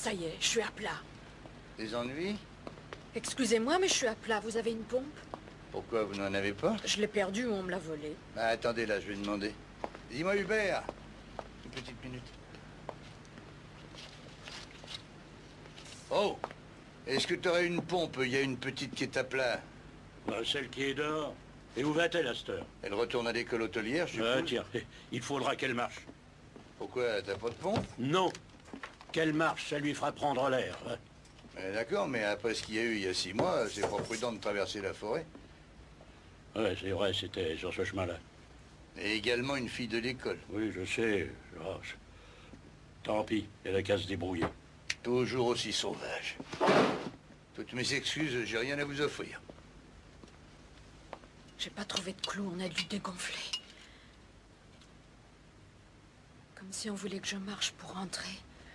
Ça y est, je suis à plat. Des ennuis? Excusez-moi, mais je suis à plat. Vous avez une pompe? Pourquoi, vous n'en avez pas? Je l'ai perdue ou on me l'a volée. Ah, attendez, là, je vais demander. Dis-moi, Hubert. Une petite minute. Oh! Est-ce que tu aurais une pompe? Il y a une petite qui est à plat. Bah, celle qui est dehors. Et où va-t-elle à cette heure? Elle retourne à l'école hôtelière, je suppose. Tiens, il faudra qu'elle marche. Pourquoi, t'as pas de pompe? Non. Qu'elle marche, ça lui fera prendre l'air. Hein. D'accord, mais après ce qu'il y a eu il y a 6 mois, c'est pas prudent de traverser la forêt. Ouais, c'est vrai, c'était sur ce chemin-là. Et également une fille de l'école. Oui, je sais. Oh, tant pis, elle a qu'à se débrouiller. Toujours aussi sauvage. Toutes mes excuses, j'ai rien à vous offrir. J'ai pas trouvé de clou, on a dû dégonfler. Comme si on voulait que je marche pour rentrer.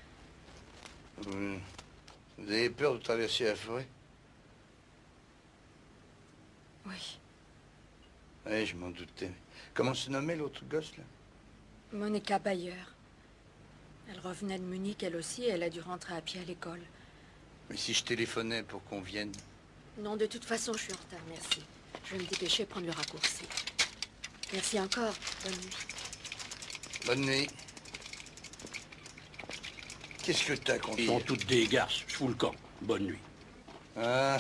Vous avez peur de traverser la forêt? Oui. Oui, je m'en doutais. Comment se nommait l'autre gosse, là? Monica Bayer. Elle revenait de Munich, elle aussi, et elle a dû rentrer à pied à l'école. Mais si je téléphonais pour qu'on vienne? Non, de toute façon, je suis en retard, merci. Je vais me dépêcher, prendre le raccourci. Merci encore. Bonne nuit. Bonne nuit. Qu'est-ce que t'as contre... Ils sont toutes des garces, je fous le camp. Bonne nuit. Ah.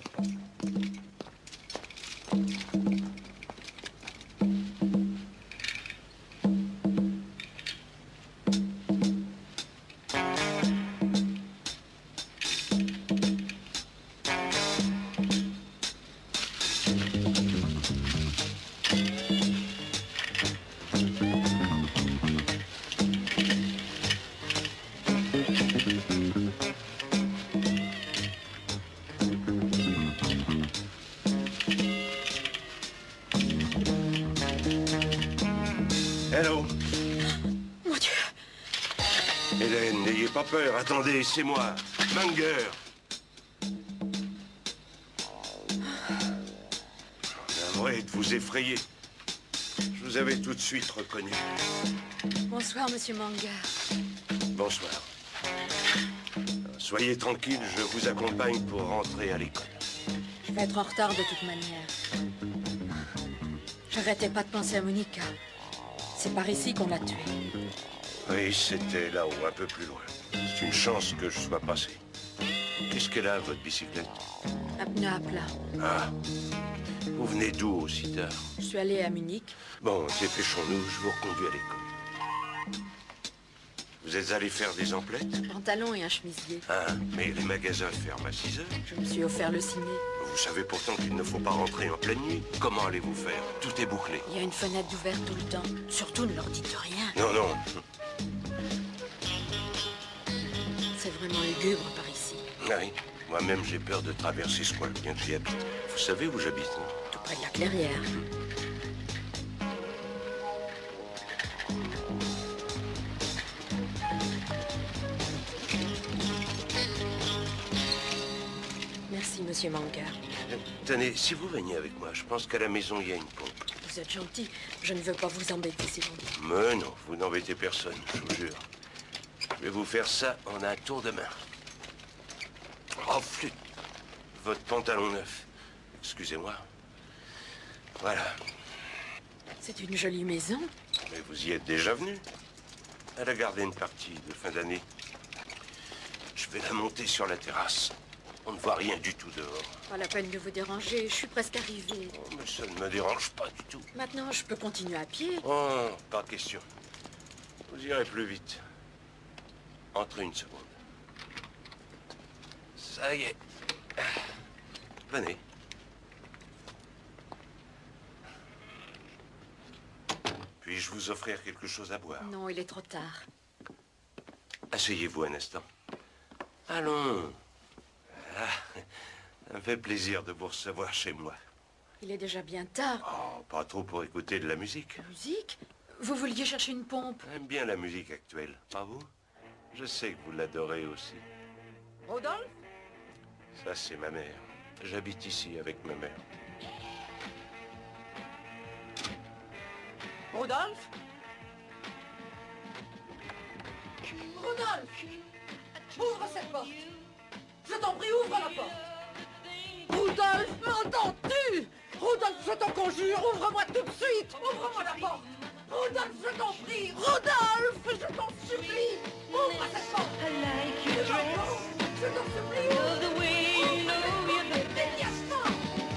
Hello. Mon Dieu! Hélène, n'ayez pas peur. Attendez, c'est moi, Manger. Navré de vous effrayer. Je vous avais tout de suite reconnu. Bonsoir, monsieur Manger. Bonsoir. Soyez tranquille, je vous accompagne pour rentrer à l'école. Je vais être en retard de toute manière. J'arrêtais pas de penser à Monica. C'est par ici qu'on l'a tuée. Oui, c'était là-haut, un peu plus loin. C'est une chance que je sois passé. Qu'est-ce qu'elle a, votre bicyclette? Un pneu à plat. Ah. Vous venez d'où aussi tard? Je suis allée à Munich. Bon, dépêchons-nous, je vous reconduis à l'école. Vous êtes allé faire des emplettes? Un pantalon et un chemisier. Ah, mais les magasins ferment à 6 heures. Je me suis offert le ciné. Vous savez pourtant qu'il ne faut pas rentrer en pleine nuit. Comment allez-vous faire? Tout est bouclé. Il y a une fenêtre ouverte tout le temps. Surtout, ne leur dites rien. Non, non. C'est vraiment lugubre par ici. Ah oui, moi-même j'ai peur de traverser ce coin, bien que j'y habite. Vous savez où j'habite, non? Tout près de la clairière. Merci, monsieur Manger. Tenez, si vous veniez avec moi, je pense qu'à la maison il y a une pompe. Vous êtes gentil. Je ne veux pas vous embêter, si vous dites. Mais non, vous n'embêtez personne, je vous jure. Je vais vous faire ça en un tour de main. Oh, flûte! Votre pantalon neuf. Excusez-moi. Voilà. C'est une jolie maison. Mais vous y êtes déjà venu. Elle a gardé une partie de fin d'année. Je vais la monter sur la terrasse. On ne voit rien du tout dehors. Pas la peine de vous déranger. Je suis presque arrivée. Oh, mais ça ne me dérange pas du tout. Maintenant, je peux continuer à pied. Oh, pas question. Vous irez plus vite. Entrez une seconde. Ça y est. Venez. Puis-je vous offrir quelque chose à boire? Non, il est trop tard. Asseyez-vous un instant. Allons. Ah, ça me fait plaisir de vous recevoir chez moi. Il est déjà bien tard. Oh, pas trop pour écouter de la musique. Musique? Vous vouliez chercher une pompe? J'aime bien la musique actuelle, pas vous? Je sais que vous l'adorez aussi. Rodolphe? Ça, c'est ma mère. J'habite ici avec ma mère. Rodolphe? Rodolphe! Ouvre cette porte. Je t'en prie, ouvre la porte. Rudolf, m'entends-tu? Rudolf, je t'en conjure, ouvre-moi tout de suite. Ouvre-moi la porte. Rudolf, je t'en prie. Rudolf, je t'en supplie. Ouvre cette porte. Je t'en supplie. Ouvre. Déliasse-moi.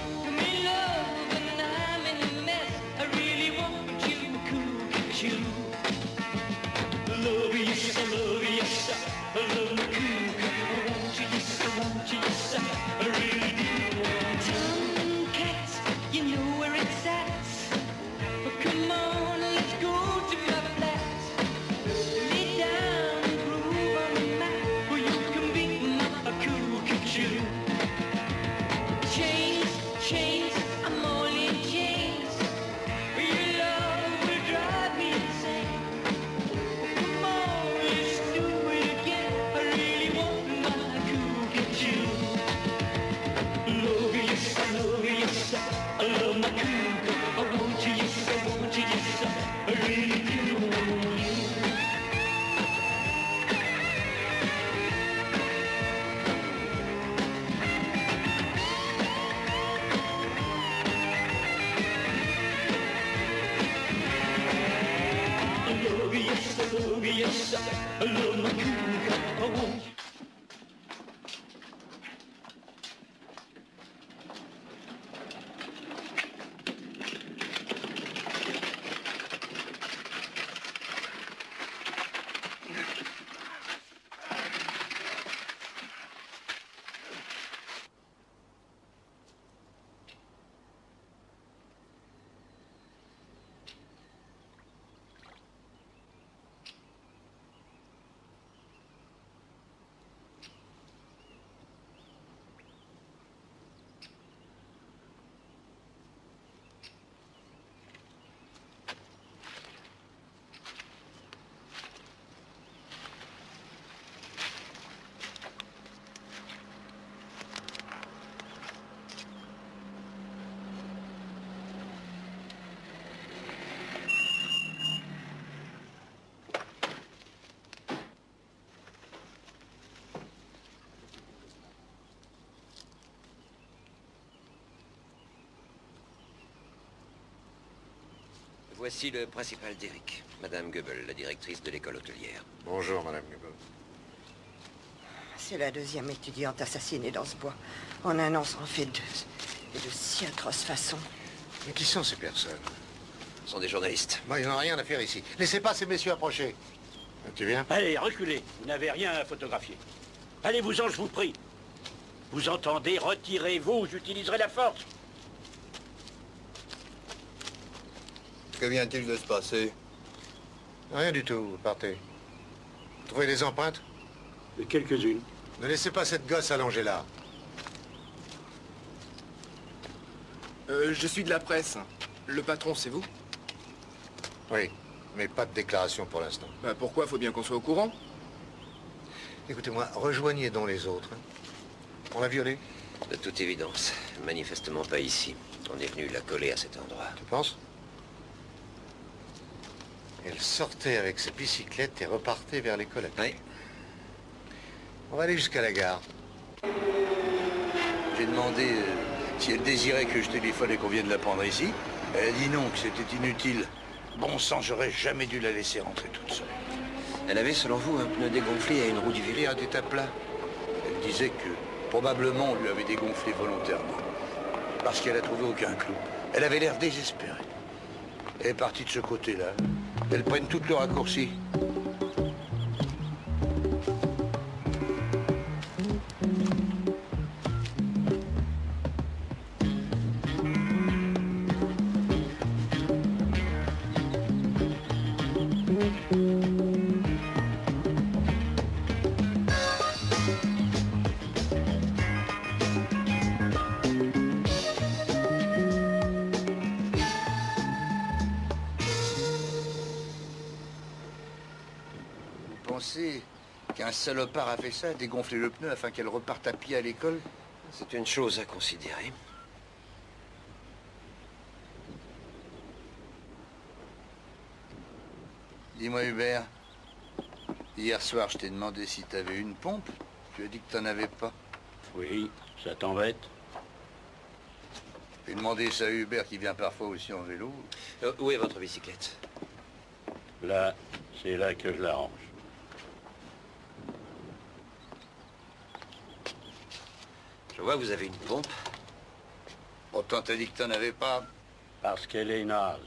Voici le principal d'Eric, Madame Goebel, la directrice de l'école hôtelière. Bonjour, Madame Goebel. C'est la deuxième étudiante assassinée dans ce bois. En un an, ça en fait deux. Et de si atroces façons. Mais qui sont ces personnes? Ce sont des journalistes. Moi, ils n'ont rien à faire ici. Laissez pas ces messieurs approcher. Tu viens? Allez, reculez. Vous n'avez rien à photographier. Allez-vous-en, je vous prie. Vous entendez? Retirez-vous, j'utiliserai la force. Que vient-il de se passer? Rien du tout, partez. Vous trouvez des empreintes? Quelques-unes. Ne laissez pas cette gosse allongée là. Je suis de la presse. Le patron, c'est vous? Oui, mais pas de déclaration pour l'instant. Bah pourquoi? Faut bien qu'on soit au courant. Écoutez-moi, rejoignez donc les autres. On l'a violée? De toute évidence. Manifestement pas ici. On est venu la coller à cet endroit. Tu penses? Elle sortait avec sa bicyclette et repartait vers les collègues. Oui. On va aller jusqu'à la gare. J'ai demandé si elle désirait que je téléphone et qu'on vienne la prendre ici. Elle a dit non, que c'était inutile. Bon sang, j'aurais jamais dû la laisser rentrer toute seule. Elle avait, selon vous, un pneu dégonflé à une roue du vélo? Et un état plat. Elle disait que probablement on lui avait dégonflé volontairement. Parce qu'elle a trouvé aucun clou. Elle avait l'air désespérée. Elle est partie de ce côté-là. Elles prennent tout le raccourci. Pensez qu'un salopard a fait ça, dégonfler le pneu afin qu'elle reparte à pied à l'école? C'est une chose à considérer. Dis-moi, Hubert, Hier soir, je t'ai demandé si t'avais une pompe. Tu as dit que t'en avais pas. Oui, ça t'embête? J'ai demandé ça à Hubert qui vient parfois aussi en vélo. Où est votre bicyclette? Là, c'est là que je l'arrange. Je vois que vous avez une pompe. Pourtant, t'as dit que t'en avais pas. Parce qu'elle est naze.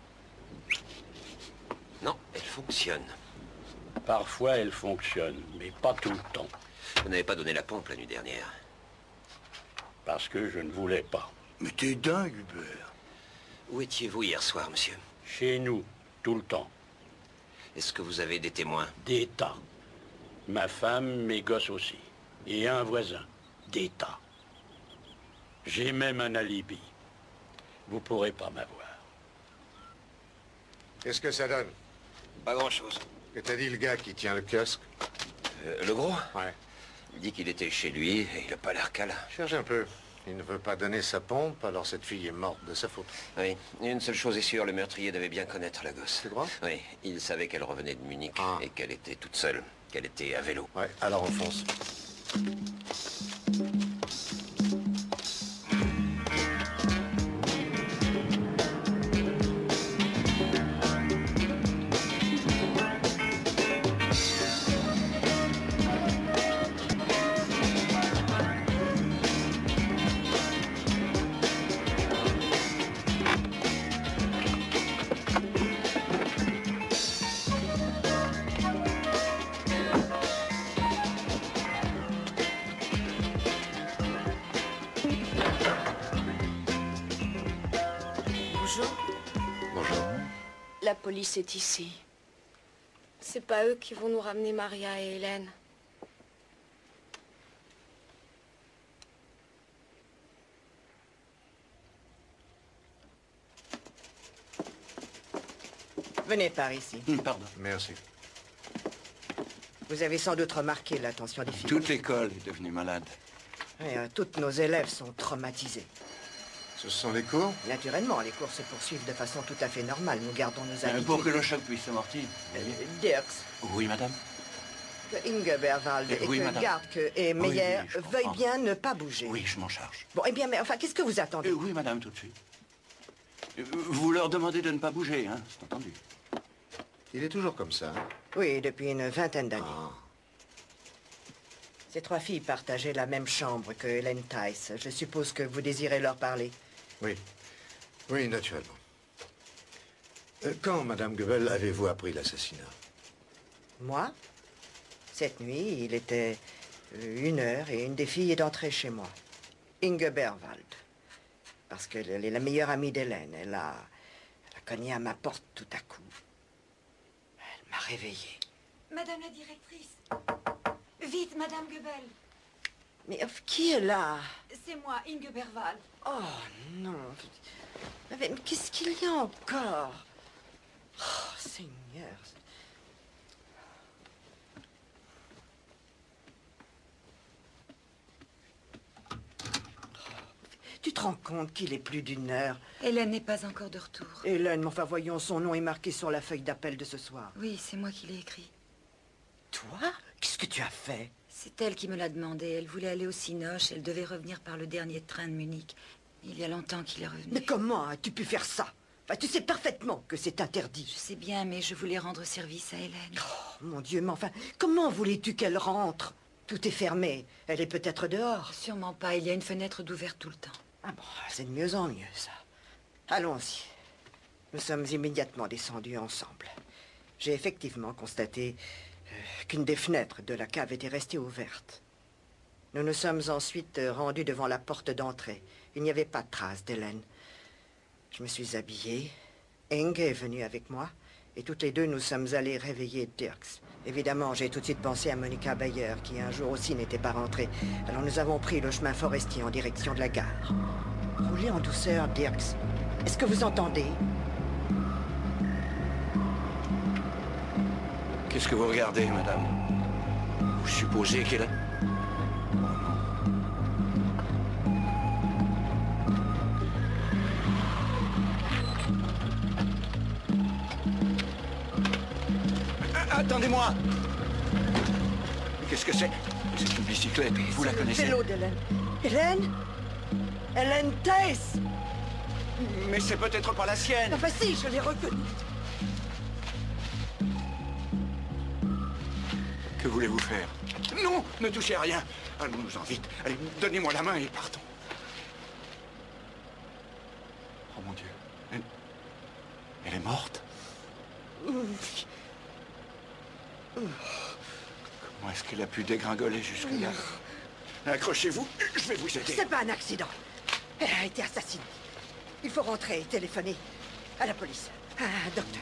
Non, elle fonctionne. Parfois, elle fonctionne, mais pas tout le temps. Vous n'avez pas donné la pompe la nuit dernière. Parce que je ne voulais pas. Mais t'es dingue, Hubert. Où étiez-vous hier soir, monsieur? Chez nous, tout le temps. Est-ce que vous avez des témoins? Des tas. Ma femme, mes gosses aussi. Et un voisin. Des tas. J'ai même un alibi. Vous pourrez pas m'avoir. Qu'est-ce que ça donne? Pas grand-chose. Que t'a dit le gars qui tient le kiosque? Le gros? Ouais. Il dit qu'il était chez lui et il n'a pas l'air câlin. Cherche un peu. Il ne veut pas donner sa pompe, alors cette fille est morte de sa faute. Oui, une seule chose est sûre, le meurtrier devait bien connaître la gosse. Tu crois? Oui, il savait qu'elle revenait de Munich et qu'elle était toute seule, qu'elle était à vélo. Ouais, alors on fonce. La police est ici. C'est pas eux qui vont nous ramener Maria et Hélène. Venez par ici. Pardon. Merci. Vous avez sans doute remarqué l'attention des filles. Toute l'école est devenue malade. Oui, toutes nos élèves sont traumatisés. Ce sont les cours? Naturellement, les cours se poursuivent de façon tout à fait normale. Nous gardons nos habitudes. Pour que le choc puisse s'amortir. Dirks, Oui, madame. que Inge Berwald et Oui, que madame. Gardke et Meyer oui, je comprends. veuillent bien ne pas bouger. Oui, je m'en charge. Bon, eh bien, mais enfin, qu'est-ce que vous attendez? Oui, madame, tout de suite. Vous leur demandez de ne pas bouger, hein, c'est entendu. Il est toujours comme ça, hein? Oui, depuis une vingtaine d'années. Ces trois filles partageaient la même chambre que Hélène Tice. Je suppose que vous désirez leur parler. Oui. Oui, naturellement. Quand, Madame Goebel, avez-vous appris l'assassinat? Moi? Cette nuit, il était 1h et une des filles est entrée chez moi. Inge Berwald. Parce qu'elle est la meilleure amie d'Hélène. Elle a cogné à ma porte tout à coup. Elle m'a réveillée. Madame la directrice. Vite, Madame Goebel. Mais qui est là? C'est moi, Inge Berwald. Oh non. Mais qu'est-ce qu'il y a encore? Oh, Seigneur. Tu te rends compte qu'il est plus d'1h? Hélène n'est pas encore de retour. Hélène, mais enfin voyons, son nom est marqué sur la feuille d'appel de ce soir. Oui, c'est moi qui l'ai écrit. Toi? Qu'est-ce que tu as fait? C'est elle qui me l'a demandé. Elle voulait aller au Cinoche. Elle devait revenir par le dernier train de Munich. Il y a longtemps qu'il est revenu. Mais comment as-tu pu faire ça? Enfin, tu sais parfaitement que c'est interdit. Je sais bien, mais je voulais rendre service à Hélène. Oh, mon Dieu, mais enfin, comment voulais-tu qu'elle rentre? Tout est fermé. Elle est peut-être dehors. Sûrement pas. Il y a une fenêtre d'ouverte tout le temps. Ah bon, c'est de mieux en mieux, ça. Allons-y. Nous sommes immédiatement descendus ensemble. J'ai effectivement constaté qu'une des fenêtres de la cave était restée ouverte. Nous nous sommes ensuite rendus devant la porte d'entrée. Il n'y avait pas de trace d'Hélène. Je me suis habillée. Inge est venue avec moi. Et toutes les deux, nous sommes allés réveiller Dirks. Évidemment, j'ai tout de suite pensé à Monica Bayer, qui un jour aussi n'était pas rentrée. Alors nous avons pris le chemin forestier en direction de la gare. Roulez en douceur, Dirks. Est-ce que vous entendez? Qu'est-ce que vous regardez, madame? Vous supposez qu'elle a... Attendez-moi! Qu'est-ce que c'est? C'est une bicyclette. Vous la connaissez? C'est le vélo d'Hélène. Hélène? Hélène Tice! Mais c'est peut-être pas la sienne. Enfin si, je l'ai reconnue. Que voulez-vous faire? Non, ne touchez à rien. Allons-nous-en vite. Allez, donnez-moi la main et partons. Oh mon Dieu. Elle est morte? Comment est-ce qu'elle a pu dégringoler jusque-là? Accrochez-vous, je vais vous aider. C'est pas un accident. Elle a été assassinée. Il faut rentrer et téléphoner à la police, à un docteur.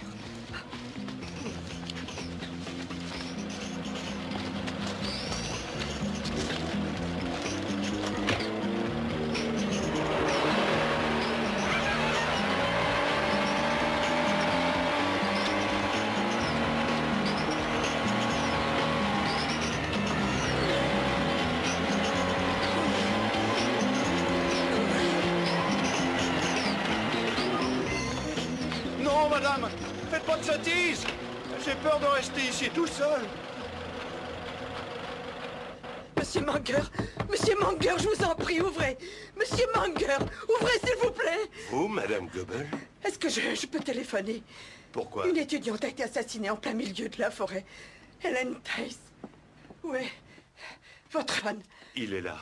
Non, madame, faites pas de sottises. J'ai peur de rester ici tout seul. Monsieur Manger, je vous en prie, ouvrez. Monsieur Manger, ouvrez s'il vous plaît. Vous, Madame Goebel? Est-ce que je peux téléphoner? Pourquoi? Une étudiante a été assassinée en plein milieu de la forêt. Hélène Tice. Où est votre fan? Il est là.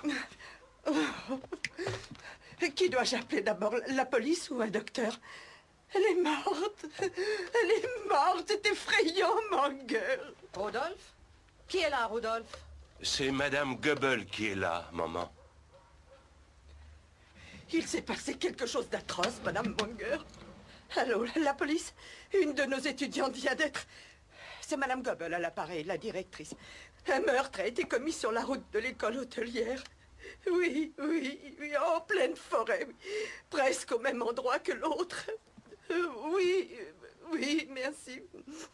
Qui dois-je appeler d'abord? La police ou un docteur? Elle est morte. Elle est morte. C'est effrayant, Manger. Rodolphe? Qui est là, Rodolphe? C'est Madame Goebel qui est là, maman. Il s'est passé quelque chose d'atroce, Madame Manger. Allô, la police? Une de nos étudiantes vient d'être... C'est Madame Goebel à l'appareil, la directrice. Un meurtre a été commis sur la route de l'école hôtelière. Oui, en pleine forêt. Oui. Presque au même endroit que l'autre. Oui, merci.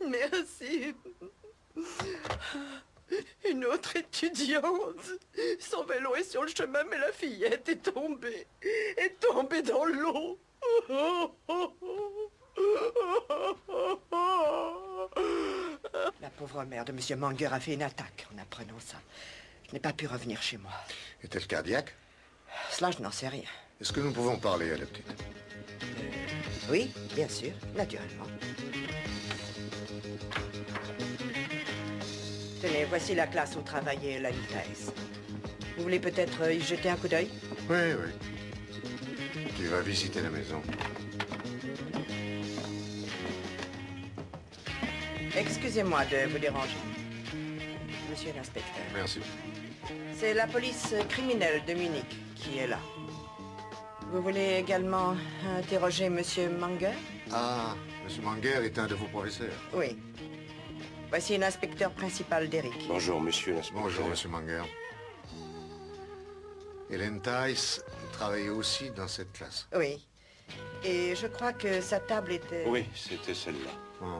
Une autre étudiante. Son vélo est sur le chemin, mais la fillette est tombée. Dans l'eau. La pauvre mère de Monsieur Manger a fait une attaque en apprenant ça. Je n'ai pas pu revenir chez moi. Est-elle cardiaque? Cela, je n'en sais rien. Est-ce que nous pouvons parler à la petite? Oui, bien sûr, naturellement. Tenez, voici la classe où travaillait Hélène Tice. Vous voulez peut-être y jeter un coup d'œil? Oui. Tu vas visiter la maison. Excusez-moi de vous déranger. Monsieur l'inspecteur. Merci. C'est la police criminelle de Munich qui est là. Vous voulez également interroger Monsieur Manger? Ah, Monsieur Manger est un de vos professeurs. Oui. Voici l'inspecteur principal d'Eric. Bonjour, monsieur l'inspecteur. Bonjour, Monsieur Manger. Hélène Tice travaillait aussi dans cette classe. Oui. Et je crois que sa table était... Oui, c'était celle-là. Oh.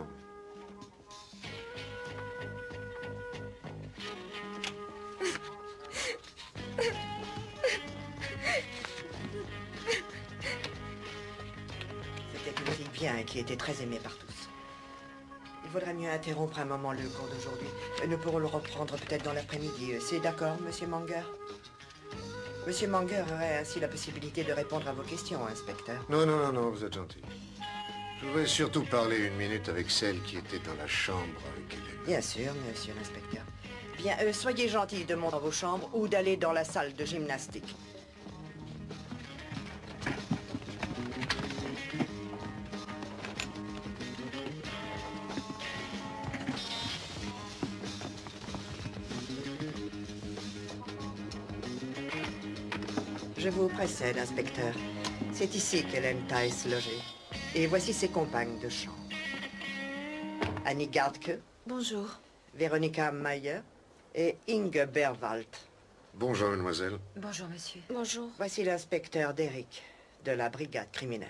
C'était une fille bien qui était très aimée par tous. Il vaudrait mieux interrompre un moment le cours d'aujourd'hui. Nous pourrons le reprendre peut-être dans l'après-midi. C'est d'accord, Monsieur Manger? Monsieur Manger aurait ainsi la possibilité de répondre à vos questions, inspecteur. Non, vous êtes gentil. Je voudrais surtout parler une minute avec celle qui était dans la chambre avec Hélène. Bien sûr, monsieur l'inspecteur. Bien, soyez gentil de monter dans vos chambres ou d'aller dans la salle de gymnastique. Je vous précède, inspecteur. C'est ici qu'Hélène Tice logeait. Et voici ses compagnes de chambre. Annie Gardke. Bonjour. Véronica Mayer et Inge Berwald. Bonjour, mademoiselle. Bonjour, monsieur. Bonjour. Voici l'inspecteur d'Eric, de la brigade criminelle.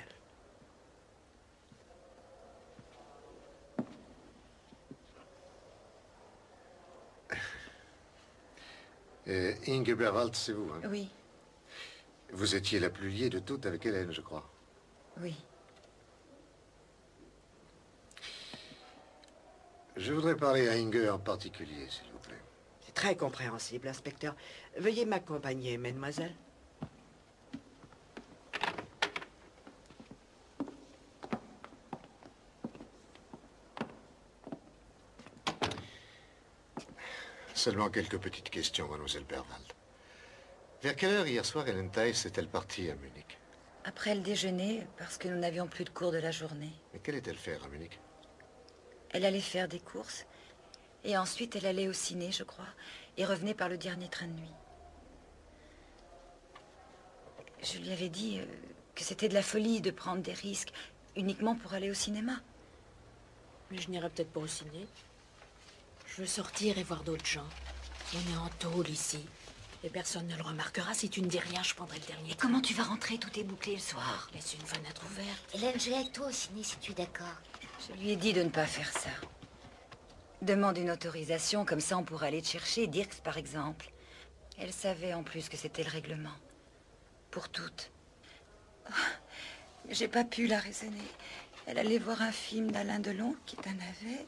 Inge Berwald, c'est vous, hein? Oui. Vous étiez la plus liée de toutes avec Hélène, je crois. Oui. Je voudrais parler à Inge en particulier, s'il vous plaît. Très compréhensible, inspecteur. Veuillez m'accompagner, mademoiselle. Seulement quelques petites questions, mademoiselle Berwald. Vers quelle heure hier soir Ellen Tice est-elle partie à Munich? Après le déjeuner, parce que nous n'avions plus de cours de la journée. Mais qu'allait-elle faire à Munich? Elle allait faire des courses. Et ensuite, elle allait au ciné, je crois. Et revenait par le dernier train de nuit. Je lui avais dit que c'était de la folie de prendre des risques uniquement pour aller au cinéma. Mais je n'irai peut-être pas au ciné. Je veux sortir et voir d'autres gens. On est en tôle ici. Et personne ne le remarquera. Si tu ne dis rien, je prendrai le dernier. Et comment tu vas rentrer? Tout est bouclé le soir. Laisse une fenêtre ouverte. Hélène, je vais avec toi au ciné si tu es d'accord. Je lui ai dit de ne pas faire ça. Demande une autorisation, comme ça on pourra aller te chercher, Dirks par exemple. Elle savait en plus que c'était le règlement. Pour toutes. Oh, j'ai pas pu la raisonner. Elle allait voir un film d'Alain Delon, qui est un navet.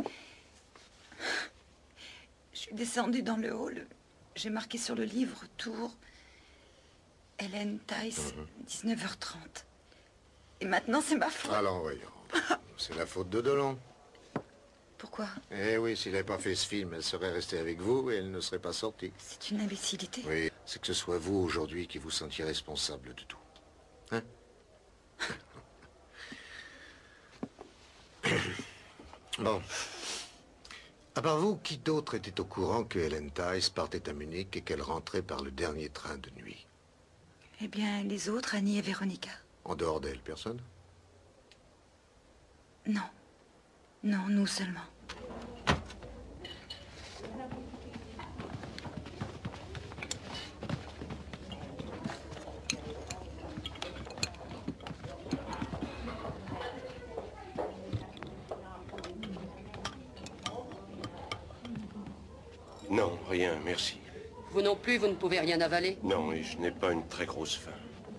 Je suis descendue dans le hall. J'ai marqué sur le livre Tour. Hélène Tice, 19h30. Et maintenant, c'est ma faute. Allons, voyons. C'est la faute de Delon. Pourquoi? Eh oui, s'il n'avait pas fait ce film, elle serait restée avec vous et elle ne serait pas sortie. C'est une imbécilité. Oui, c'est que ce soit vous aujourd'hui qui vous sentiez responsable de tout. Hein? Bon. À part vous, qui d'autre était au courant que Ellen Tice partait à Munich et qu'elle rentrait par le dernier train de nuit? Eh bien, les autres, Annie et Véronica. En dehors d'elle, personne? Non. Non, nous seulement. Non, rien, merci. Vous non plus, vous ne pouvez rien avaler? Non, et je n'ai pas une très grosse faim.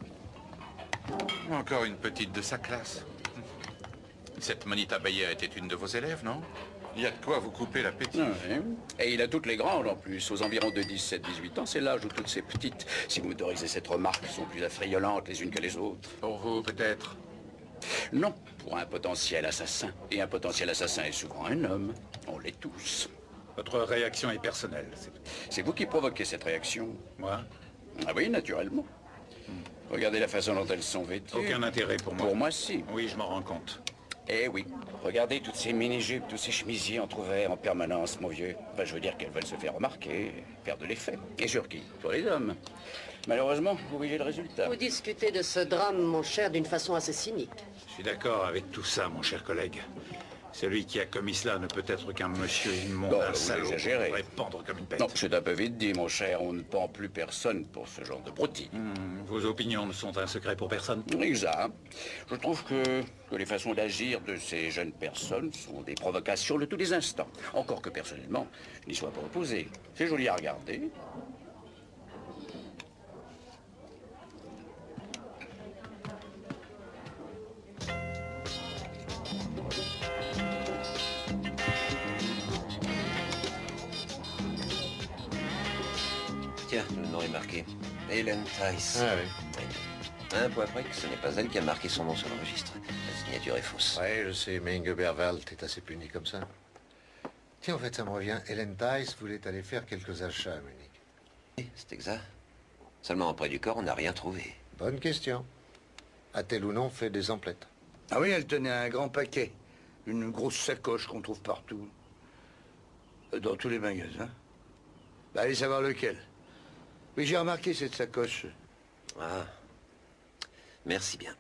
Encore une petite de sa classe. Cette Monita Bayer était une de vos élèves, non? Il y a de quoi vous couper l'appétit. Ouais. Et il a toutes les grandes en plus, aux environs de 17-18 ans. C'est l'âge où toutes ces petites, si vous m'autorisez cette remarque, sont plus affriolantes les unes que les autres. Pour vous, peut-être? Non, pour un potentiel assassin. Et un potentiel assassin est souvent un homme. On l'est tous. Votre réaction est personnelle. C'est vous qui provoquez cette réaction. Moi? Ah oui, naturellement. Regardez la façon dont elles sont vêtues. Aucun intérêt pour moi. Pour moi, si. Oui, je m'en rends compte. Eh oui. Regardez toutes ces mini-jupes, tous ces chemisiers entrouverts en permanence, mon vieux. Enfin, je veux dire qu'elles veulent se faire remarquer, faire de l'effet. Et sur qui? Sur les hommes. Malheureusement, vous voyez le résultat. Vous discutez de ce drame, mon cher, d'une façon assez cynique. Je suis d'accord avec tout ça, mon cher collègue. Celui qui a commis cela ne peut être qu'un monsieur immonde, Non, un vous salaud. exagérez. On devrait pendre comme une bête. Non, c'est un peu vite dit, mon cher. On ne pend plus personne pour ce genre de broutille. Vos opinions ne sont un secret pour personne. Exact. Je trouve que les façons d'agir de ces jeunes personnes sont des provocations de tous les instants. Encore que personnellement, je n'y sois pas opposé. C'est joli à regarder. Tiens, le nom est marqué. Hélène Tice. Ah oui. Un point près que ce n'est pas elle qui a marqué son nom sur le registre. La signature est fausse. Oui, je sais, mais Inge Berwald est assez puni comme ça. Tiens, en fait, ça me revient. Ellen Tice voulait aller faire quelques achats à Munich. Oui, c'est exact. Seulement auprès du corps, on n'a rien trouvé. Bonne question. A-t-elle ou non fait des emplettes? Ah oui, elle tenait un grand paquet. Une grosse sacoche qu'on trouve partout. Dans tous les magasins. Bah, allez savoir lequel. Oui, j'ai remarqué cette sacoche. Ah. Merci bien.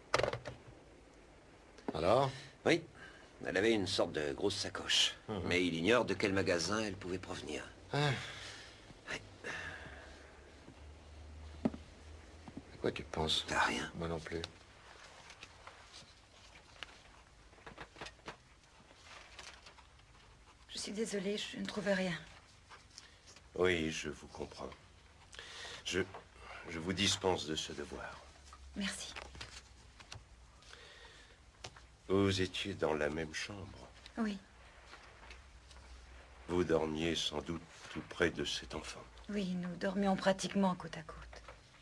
Alors? Oui. Elle avait une sorte de grosse sacoche. Mais il ignore de quel magasin elle pouvait provenir. Ah. Oui. À quoi tu penses? À rien. Moi non plus. Je suis désolée, je ne trouve rien. Oui, je vous comprends. Je vous dispense de ce devoir. Merci. Vous étiez dans la même chambre. Oui. Vous dormiez sans doute tout près de cet enfant. Oui, nous dormions pratiquement côte à côte.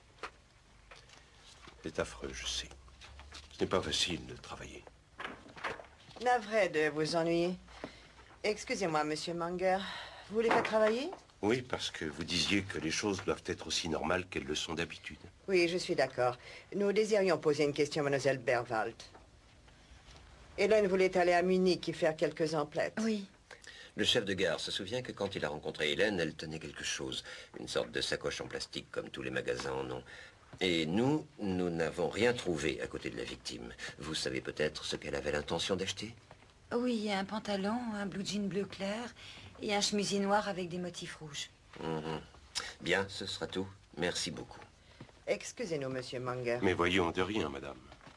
C'est affreux, je sais. Ce n'est pas facile de travailler. Navré de vous ennuyer. Excusez-moi, monsieur Manger. Vous voulez pas travailler? Oui, parce que vous disiez que les choses doivent être aussi normales qu'elles le sont d'habitude. Oui, je suis d'accord. Nous désirions poser une question à mademoiselle Berwald. Hélène voulait aller à Munich y faire quelques emplettes. Oui. Le chef de gare se souvient que quand il a rencontré Hélène, elle tenait quelque chose. Une sorte de sacoche en plastique, comme tous les magasins en ont. Et nous n'avons rien trouvé à côté de la victime. Vous savez peut-être ce qu'elle avait l'intention d'acheter? Oui, un pantalon, un blue jean bleu clair et un chemisier noir avec des motifs rouges. Bien, ce sera tout. Merci beaucoup. Excusez-nous, monsieur Manger. Mais voyons, de rien, madame.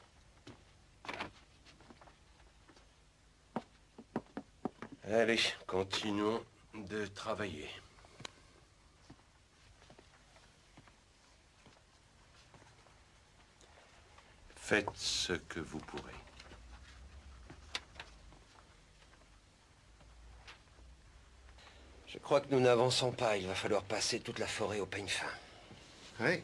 Allez, continuons de travailler. Faites ce que vous pourrez. Je crois que nous n'avançons pas. Il va falloir passer toute la forêt au peigne fin. Oui.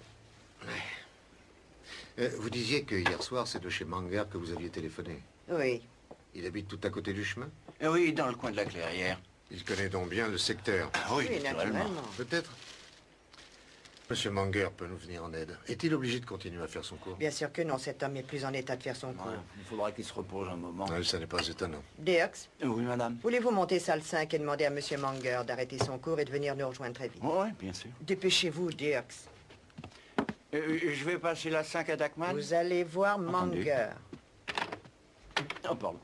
Vous disiez que hier soir, c'est de chez Manger que vous aviez téléphoné. Oui. Il habite tout à côté du chemin? Oui, dans le coin de la clairière. Il connaît donc bien le secteur. Ah oui, naturellement. Peut-être. Monsieur Manger peut nous venir en aide. Est-il obligé de continuer à faire son cours? Bien sûr que non, cet homme est plus en état de faire son cours. Il faudra qu'il se repose un moment. Ça n'est pas étonnant. Dirks? Oui, madame. Voulez-vous monter salle 5 et demander à monsieur Manger d'arrêter son cours et de venir nous rejoindre très vite? Oui, bien sûr. Dépêchez-vous, Dirks. Je vais passer la 5 à Dachmann. Vous allez voir Manger. Oh, pardon.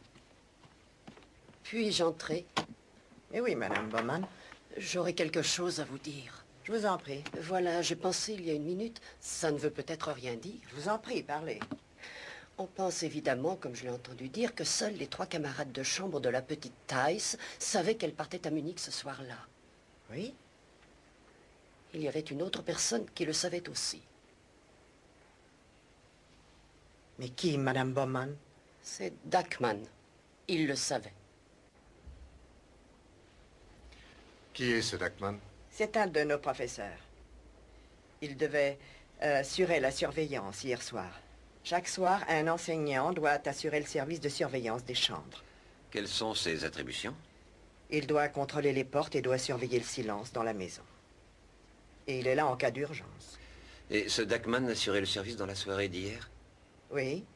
Puis-je entrer? Eh oui, madame Bowman. J'aurais quelque chose à vous dire. Je vous en prie. Voilà, j'ai pensé il y a une minute. Ça ne veut peut-être rien dire. Je vous en prie, parlez. On pense évidemment, comme je l'ai entendu dire, que seuls les 3 camarades de chambre de la petite Thais savaient qu'elle partait à Munich ce soir-là. Oui? Il y avait une autre personne qui le savait aussi. Mais qui, madame Bowman? C'est Dachmann. Il le savait. Qui est ce Dachmann? C'est un de nos professeurs. Il devait assurer la surveillance hier soir. Chaque soir, un enseignant doit assurer le service de surveillance des chambres. Quelles sont ses attributions? Il doit contrôler les portes et doit surveiller le silence dans la maison. Et il est là en cas d'urgence. Et ce Dachmann assurait le service dans la soirée d'hier? Oui.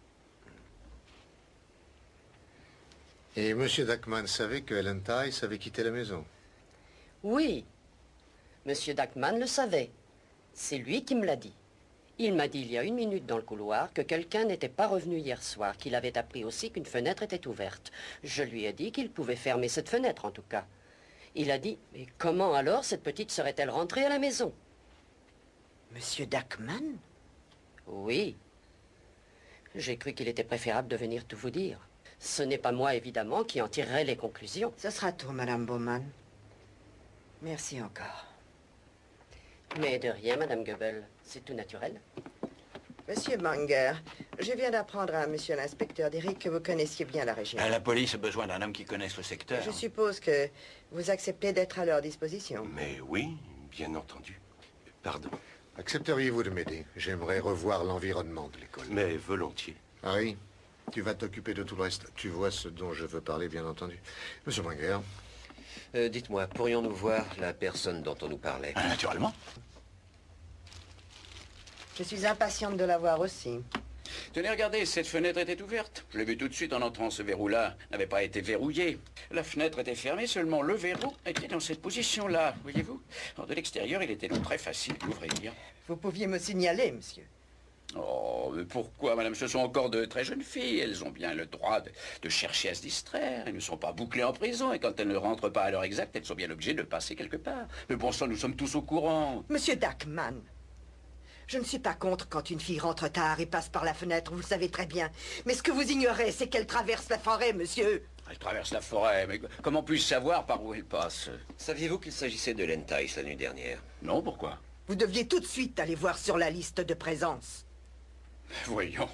Et monsieur Dachmann savait que Helen Tice avait quitté la maison? Oui. Monsieur Dachmann le savait. C'est lui qui me l'a dit. Il m'a dit il y a une minute dans le couloir que quelqu'un n'était pas revenu hier soir, qu'il avait appris aussi qu'une fenêtre était ouverte. Je lui ai dit qu'il pouvait fermer cette fenêtre, en tout cas. Il a dit, mais comment alors cette petite serait-elle rentrée à la maison? Monsieur Dachmann? Oui. J'ai cru qu'il était préférable de venir tout vous dire. Ce n'est pas moi, évidemment, qui en tirerai les conclusions. Ce sera tout, madame Bowman. Merci encore. Mais de rien, madame Goebel. C'est tout naturel. Monsieur Manger, je viens d'apprendre à monsieur l'inspecteur Derrick que vous connaissiez bien la région. La police a besoin d'un homme qui connaisse le secteur. Je suppose que vous acceptez d'être à leur disposition. Mais oui, bien entendu. Pardon. Accepteriez-vous de m'aider? J'aimerais revoir l'environnement de l'école. Mais volontiers. Harry, tu vas t'occuper de tout le reste. Tu vois ce dont je veux parler, bien entendu. Monsieur Manger. Dites-moi, pourrions-nous voir la personne dont on nous parlait? Naturellement. Je suis impatiente de la voir aussi. Tenez, regardez, cette fenêtre était ouverte. Je l'ai vu tout de suite en entrant. Ce verrou-là n'avait pas été verrouillé. La fenêtre était fermée, seulement le verrou était dans cette position-là, voyez-vous. De l'extérieur, il était donc très facile d'ouvrir. Vous pouviez me signaler, monsieur. Oh, mais pourquoi, madame? Ce sont encore de très jeunes filles. Elles ont bien le droit de chercher à se distraire. Elles ne sont pas bouclées en prison. Et quand elles ne rentrent pas à l'heure exacte, elles sont bien obligées de passer quelque part. Mais bon sang, nous sommes tous au courant. Monsieur Dachmann, je ne suis pas contre quand une fille rentre tard et passe par la fenêtre, vous le savez très bien. Mais ce que vous ignorez, c'est qu'elle traverse la forêt, monsieur. Elle traverse la forêt, mais comment puis-je savoir par où elle passe? Saviez-vous qu'il s'agissait de Helen Tice la nuit dernière? Non, pourquoi? Vous deviez tout de suite aller voir sur la liste de présence. Voyons.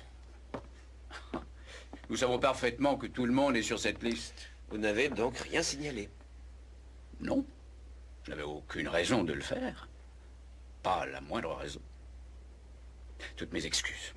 Nous savons parfaitement que tout le monde est sur cette liste. Vous n'avez donc rien signalé? Non. Je n'avais aucune raison de le faire. Pas la moindre raison. Toutes mes excuses.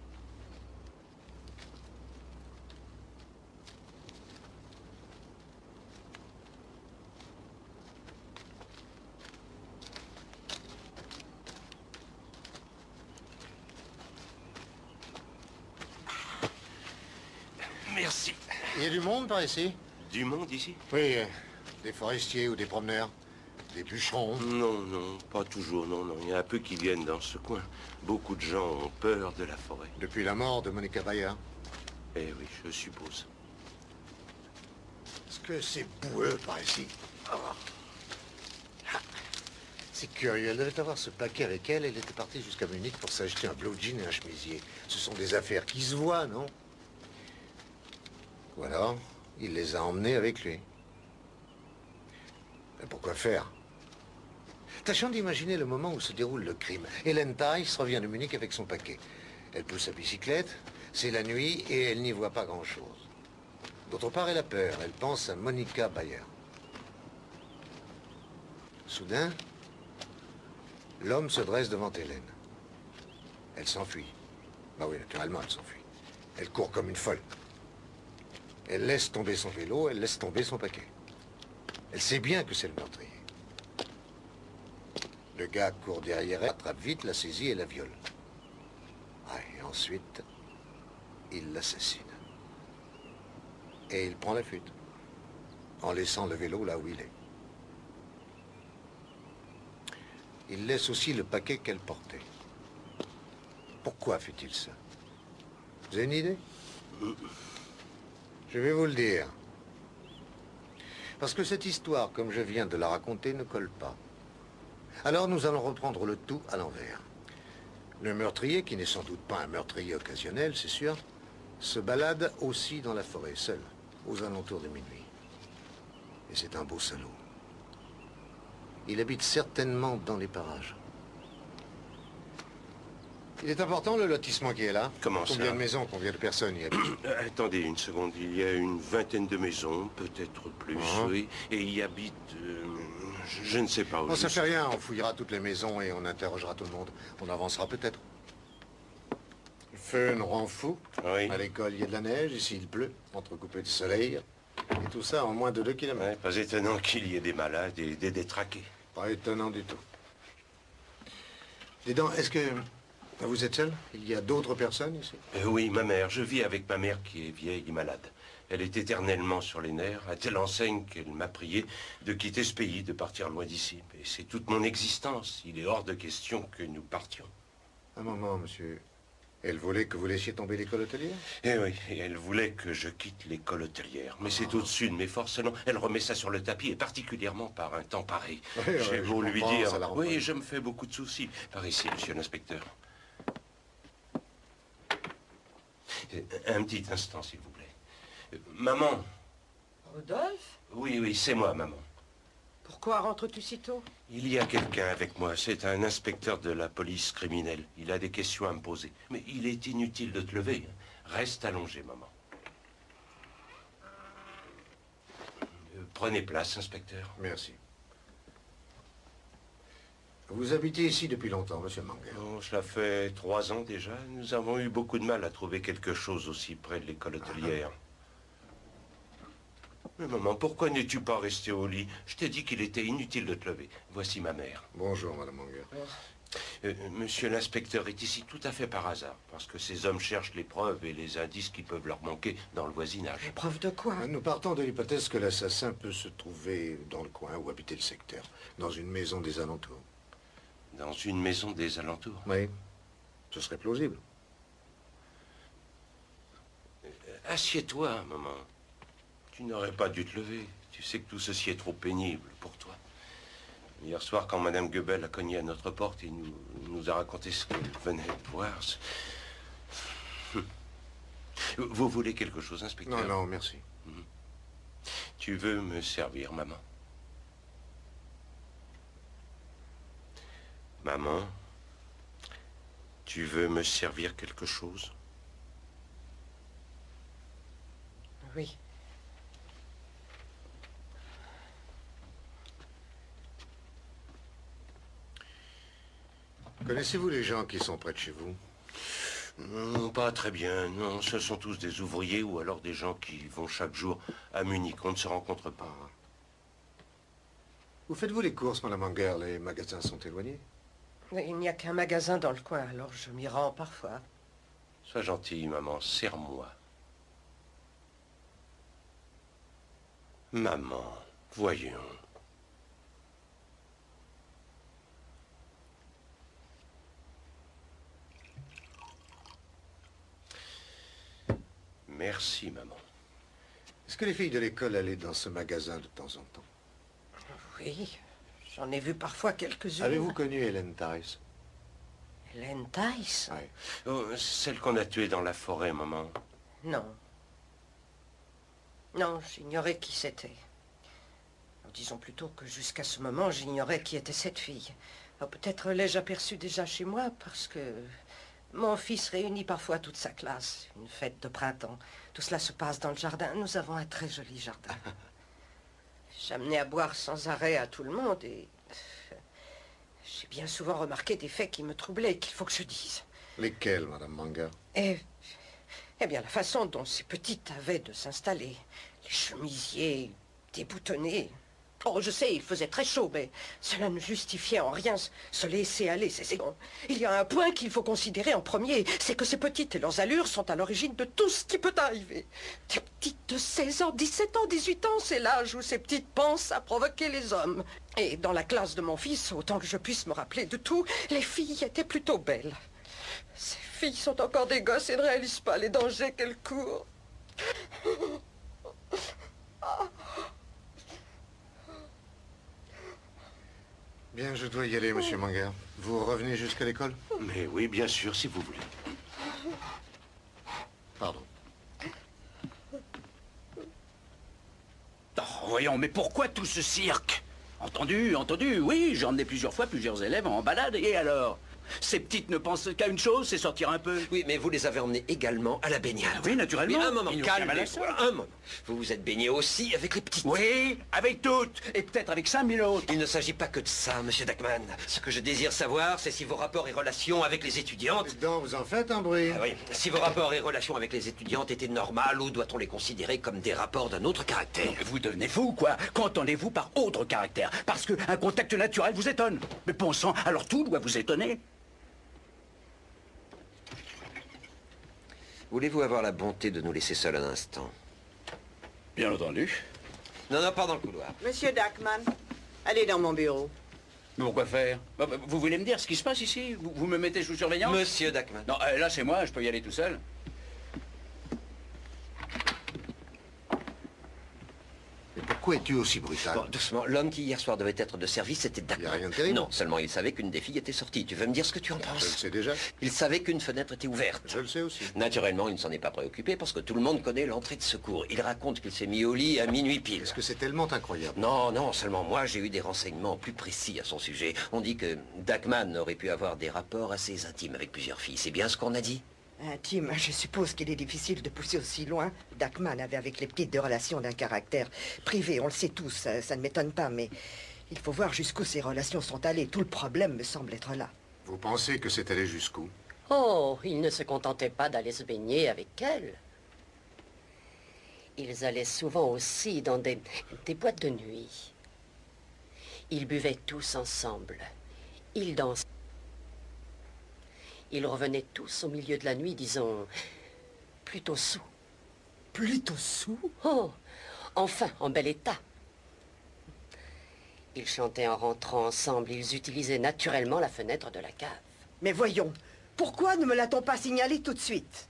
Merci. Il y a du monde par ici? Du monde ici? Oui, des forestiers ou des promeneurs. Des bûcherons? Non, non, pas toujours, non, non. Il y a un peu qui viennent dans ce coin. Beaucoup de gens ont peur de la forêt. Depuis la mort de Monica Bayer? Eh oui, je suppose. Est-ce que c'est boueux par ici? Oh. Ah. C'est curieux, elle devait avoir ce paquet avec elle. Elle était partie jusqu'à Munich pour s'acheter un blue jean et un chemisier. Ce sont des affaires qui se voient, non? Ou alors, il les a emmenés avec lui. Mais pourquoi faire? Tâchons d'imaginer le moment où se déroule le crime. Hélène Tice revient de Munich avec son paquet. Elle pousse sa bicyclette, c'est la nuit et elle n'y voit pas grand-chose. D'autre part, elle a peur. Elle pense à Monica Bayer. Soudain, l'homme se dresse devant Hélène. Elle s'enfuit. Bah oui, naturellement, elle s'enfuit. Elle court comme une folle. Elle laisse tomber son vélo, elle laisse tomber son paquet. Elle sait bien que c'est le meurtrier. Le gars court derrière elle, attrape vite, la saisit et la viole. Ah, et ensuite, il l'assassine. Et il prend la fuite, en laissant le vélo là où il est. Il laisse aussi le paquet qu'elle portait. Pourquoi fait-il ça? Vous avez une idée? Je vais vous le dire. Parce que cette histoire, comme je viens de la raconter, ne colle pas. Alors nous allons reprendre le tout à l'envers. Le meurtrier, qui n'est sans doute pas un meurtrier occasionnel, c'est sûr, se balade aussi dans la forêt, seul, aux alentours de minuit. Et c'est un beau salaud. Il habite certainement dans les parages. Il est important, le lotissement qui est là. Comment ça? Combien de maisons, combien de personnes y habitent? Attendez une seconde. Il y a une vingtaine de maisons, peut-être plus, oui. Et y habite... je ne sais pas où. Bon, ça fait rien. On fouillera toutes les maisons et on interrogera tout le monde. On avancera peut-être. Le feu nous rend fou. Oui. À l'école, il y a de la neige. Ici, il pleut. Entrecoupé de soleil. Et tout ça en moins de 2 kilomètres. Ouais, pas étonnant qu'il y ait des malades et des détraqués. Pas étonnant du tout. Dis donc, est-ce que... Vous êtes seul? Il y a d'autres personnes ici? Oui, ma mère. Je vis avec ma mère qui est vieille et malade. Elle est éternellement sur les nerfs, à telle enseigne qu'elle m'a prié de quitter ce pays, de partir loin d'ici. Mais c'est toute mon existence. Il est hors de question que nous partions. Un moment, monsieur. Elle voulait que vous laissiez tomber l'école hôtelière? Eh oui, et elle voulait que je quitte l'école hôtelière. Mais c'est au-dessus de mes forces, non. Elle remet ça sur le tapis, et particulièrement par un temps pareil. Oui, J'ai beau lui comprends, dire... ça la Oui, je me fais beaucoup de soucis. Par ici, monsieur l'inspecteur. Un petit instant, s'il vous plaît. Maman. Rodolphe? Oui, oui, c'est moi, maman. Pourquoi rentres-tu si tôt? Il y a quelqu'un avec moi. C'est un inspecteur de la police criminelle. Il a des questions à me poser. Mais il est inutile de te lever. Reste allongé, maman. Prenez place, inspecteur. Merci. Vous habitez ici depuis longtemps, monsieur Manger? Oh, cela fait 3 ans déjà. Nous avons eu beaucoup de mal à trouver quelque chose aussi près de l'école hôtelière. Mais maman, pourquoi n'es-tu pas resté au lit? Je t'ai dit qu'il était inutile de te lever. Voici ma mère. Bonjour, madame Manger. Monsieur l'inspecteur est ici tout à fait par hasard, parce que ces hommes cherchent les preuves et les indices qui peuvent leur manquer dans le voisinage. Les preuves de quoi? Nous partons de l'hypothèse que l'assassin peut se trouver dans le coin ou habiter le secteur, dans une maison des alentours. Dans une maison des alentours? Oui, ce serait plausible. Assieds-toi, maman. Tu n'aurais pas dû te lever. Tu sais que tout ceci est trop pénible pour toi. Hier soir, quand Madame Goebel a cogné à notre porte et nous a raconté ce qu'elle venait de voir... Vous voulez quelque chose, inspecteur? Non, non, merci. Tu veux me servir, maman? Maman, tu veux me servir quelque chose? Oui. Connaissez-vous les gens qui sont près de chez vous? Non, pas très bien. Non, ce sont tous des ouvriers ou alors des gens qui vont chaque jour à Munich. On ne se rencontre pas. Où faites-vous les courses, Madame Anger? Les magasins sont éloignés? Il n'y a qu'un magasin dans le coin, alors je m'y rends parfois. Sois gentille, maman. Serre-moi. Maman, voyons. Merci, maman. Est-ce que les filles de l'école allaient dans ce magasin de temps en temps? Oui, j'en ai vu parfois quelques-unes. Avez-vous connu Hélène Tice? Hélène Tice? Oui. Oh, celle qu'on a tuée dans la forêt, maman. Non. Non, j'ignorais qui c'était. Disons plutôt que jusqu'à ce moment, j'ignorais qui était cette fille. Peut-être l'ai-je aperçue déjà chez moi, parce que mon fils réunit parfois toute sa classe. Une fête de printemps. Tout cela se passe dans le jardin. Nous avons un très joli jardin. J'amenais à boire sans arrêt à tout le monde et... j'ai bien souvent remarqué des faits qui me troublaient et qu'il faut que je dise. Lesquels, Madame Anger? Eh bien, la façon dont ces petites avaient de s'installer. Les chemisiers déboutonnés. Oh, je sais, il faisait très chaud, mais cela ne justifiait en rien se laisser aller. Il y a un point qu'il faut considérer en premier, c'est que ces petites et leurs allures sont à l'origine de tout ce qui peut arriver. Des petites de 16 ans, 17 ans, 18 ans, c'est l'âge où ces petites pensent à provoquer les hommes. Et dans la classe de mon fils, autant que je puisse me rappeler de tout, les filles étaient plutôt belles. Ces filles sont encore des gosses et ne réalisent pas les dangers qu'elles courent. Bien, je dois y aller, Monsieur Manger. Vous revenez jusqu'à l'école? Mais oui, bien sûr, si vous voulez. Pardon. Oh, voyons, mais pourquoi tout ce cirque? Entendu, oui, j'ai emmené plusieurs fois plusieurs élèves en balade, et alors? Ces petites ne pensent qu'à une chose, c'est sortir un peu. Oui, mais vous les avez emmenées également à la baignade. Oui, naturellement. Mais un moment, Ils calmez-vous, un moment. Vous vous êtes baigné aussi avec les petites. Oui, avec toutes, et peut-être avec 5000 autres. Il ne s'agit pas que de ça, Monsieur Dachmann. Ce que je désire savoir, c'est si vos rapports et relations avec les étudiantes... Donc, vous en faites un bruit. Ah oui, si vos rapports et relations avec les étudiantes étaient normales, ou doit-on les considérer comme des rapports d'un autre caractère? Vous devenez fou, quoi. Qu'entendez-vous par autre caractère? Parce qu'un contact naturel vous étonne. Mais bon sang, alors tout doit vous étonner. Voulez-vous avoir la bonté de nous laisser seuls un instant? Bien entendu. Non, pas dans le couloir. Monsieur Dachmann, allez dans mon bureau. Mais pourquoi faire? Vous voulez me dire ce qui se passe ici? Vous me mettez sous surveillance? Monsieur Dachmann. Non, là c'est moi, je peux y aller tout seul. Mais pourquoi es-tu aussi brutal? Bon, doucement, l'homme qui hier soir devait être de service, c'était Dachmann. Il n'y a rien de terrible. Non, seulement il savait qu'une des filles était sortie. Tu veux me dire ce que tu en penses? Je le sais déjà. Il savait qu'une fenêtre était ouverte. Je le sais aussi. Naturellement, il ne s'en est pas préoccupé parce que tout le monde connaît l'entrée de secours. Il raconte qu'il s'est mis au lit à minuit pile. Est-ce que c'est tellement incroyable? Non, seulement moi, j'ai eu des renseignements plus précis à son sujet. On dit que Dachmann aurait pu avoir des rapports assez intimes avec plusieurs filles. C'est bien ce qu'on a dit? Intime, je suppose qu'il est difficile de pousser aussi loin. Dachmann avait avec les petites des relations d'un caractère privé, on le sait tous, ça ne m'étonne pas, mais il faut voir jusqu'où ces relations sont allées. Tout le problème me semble être là. Vous pensez que c'est allé jusqu'où? Oh, ils ne se contentaient pas d'aller se baigner avec elle. Ils allaient souvent aussi dans des boîtes de nuit. Ils buvaient tous ensemble. Ils dansaient. Ils revenaient tous au milieu de la nuit, disons, plutôt sous. Plutôt sous? Oh, enfin, en bel état. Ils chantaient en rentrant ensemble. Ils utilisaient naturellement la fenêtre de la cave. Mais voyons, pourquoi ne me l'a-t-on pas signalé tout de suite?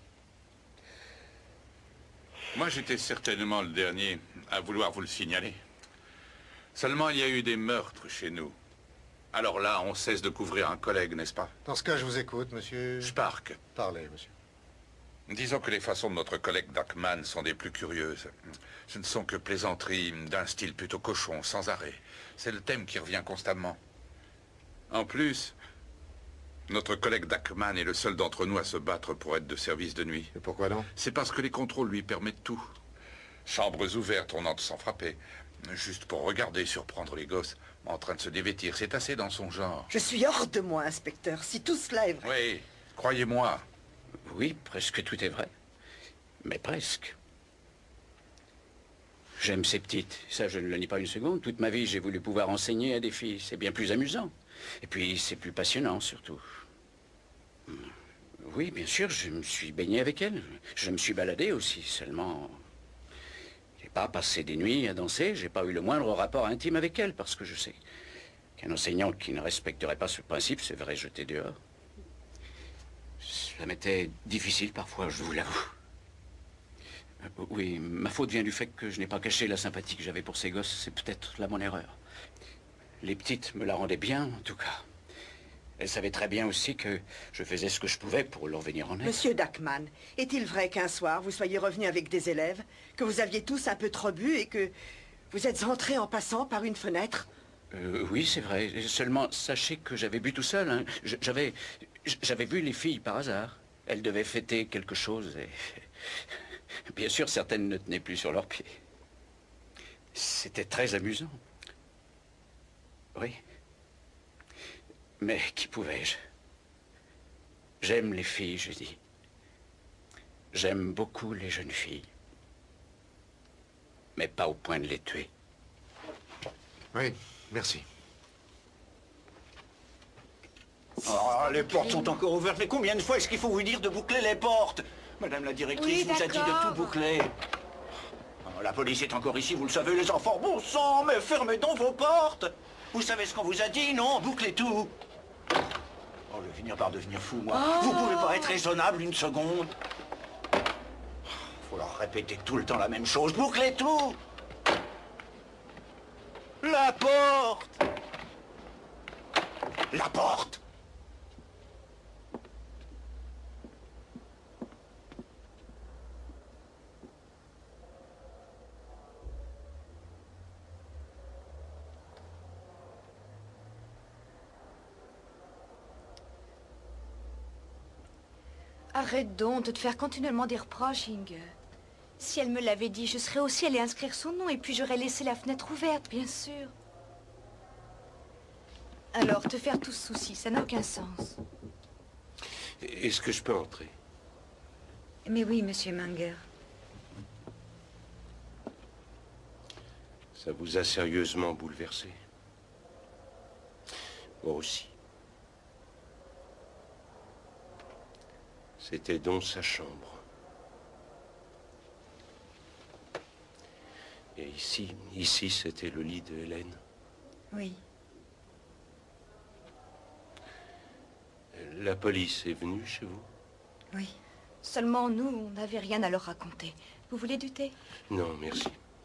Moi, j'étais certainement le dernier à vouloir vous le signaler. Seulement, il y a eu des meurtres chez nous. Alors là, on cesse de couvrir un collègue, n'est-ce pas? Dans ce cas, je vous écoute, monsieur... Spark. Parlez, monsieur. Disons que les façons de notre collègue Dachmann sont des plus curieuses. Ce ne sont que plaisanteries d'un style plutôt cochon, sans arrêt. C'est le thème qui revient constamment. En plus, notre collègue Dachmann est le seul d'entre nous à se battre pour être de service de nuit. Et pourquoi non? C'est parce que les contrôles lui permettent tout. Chambres ouvertes, on entre sans frapper. Juste pour regarder, surprendre les gosses en train de se dévêtir. C'est assez dans son genre. Je suis hors de moi, inspecteur, si tout cela est vrai. Oui, croyez-moi. Oui, presque tout est vrai. Mais presque. J'aime ces petites. Ça, je ne le nie pas une seconde. Toute ma vie, j'ai voulu pouvoir enseigner à des filles. C'est bien plus amusant. Et puis, c'est plus passionnant, surtout. Oui, bien sûr, je me suis baigné avec elles. Je me suis baladé aussi, seulement... J'ai pas passé des nuits à danser. J'ai pas eu le moindre rapport intime avec elles, parce que je sais qu'un enseignant qui ne respecterait pas ce principe se verrait jeter dehors. Cela m'était difficile parfois, je vous l'avoue. Oui, ma faute vient du fait que je n'ai pas caché la sympathie que j'avais pour ces gosses. C'est peut-être là mon erreur. Les petites me la rendaient bien, en tout cas. Elles savaient très bien aussi que je faisais ce que je pouvais pour leur venir en aide. Monsieur Dachmann, est-il vrai qu'un soir, vous soyez revenu avec des élèves, que vous aviez tous un peu trop bu et que vous êtes entrés en passant par une fenêtre? Oui, c'est vrai. Seulement, sachez que j'avais bu tout seul. Hein. J'avais vu les filles par hasard. Elles devaient fêter quelque chose et... Bien sûr, certaines ne tenaient plus sur leurs pieds. C'était très amusant. Oui. Mais qui pouvais-je? J'aime les filles, je dis. J'aime beaucoup les jeunes filles. Mais pas au point de les tuer. Oui, merci. Oh, les portes sont encore ouvertes. Mais combien de fois est-ce qu'il faut vous dire de boucler les portes? Madame la directrice vous a dit de tout boucler. Oh, la police est encore ici, vous le savez, les enfants. Bon sang, mais fermez donc vos portes. Vous savez ce qu'on vous a dit, non? Bouclez tout. Oh, je vais finir par devenir fou, moi. Oh. Vous pouvez pas être raisonnable une seconde. Faut leur répéter tout le temps la même chose. Bouclez tout. La porte. La porte. Arrête donc de te faire continuellement des reproches, Inge. Si elle me l'avait dit, je serais aussi allée inscrire son nom et puis j'aurais laissé la fenêtre ouverte, bien sûr. Alors, te faire tout ce souci, ça n'a aucun sens. Est-ce que je peux entrer? Mais oui, monsieur Manger. Ça vous a sérieusement bouleversé? Moi aussi. C'était donc sa chambre. Et ici, c'était le lit de Hélène. Oui. La police est venue chez vous? Oui. Seulement, nous, on n'avait rien à leur raconter. Vous voulez du thé? Non, merci.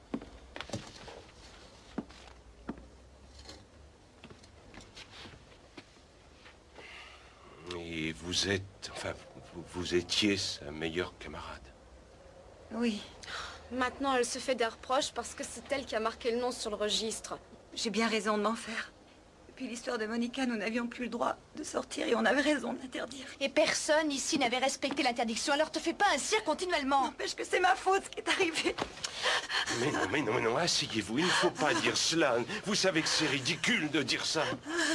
Et vous êtes... Enfin, vous étiez sa meilleure camarade. Oui. Maintenant, elle se fait des reproches parce que c'est elle qui a marqué le nom sur le registre. J'ai bien raison de m'en faire. Depuis l'histoire de Monica, nous n'avions plus le droit de sortir et on avait raison de l'interdire. Et personne ici n'avait respecté l'interdiction, alors te fais pas un cirque continuellement. N'empêche que c'est ma faute ce qui est arrivé. Mais non, asseyez-vous, il ne faut pas dire cela. Vous savez que c'est ridicule de dire ça.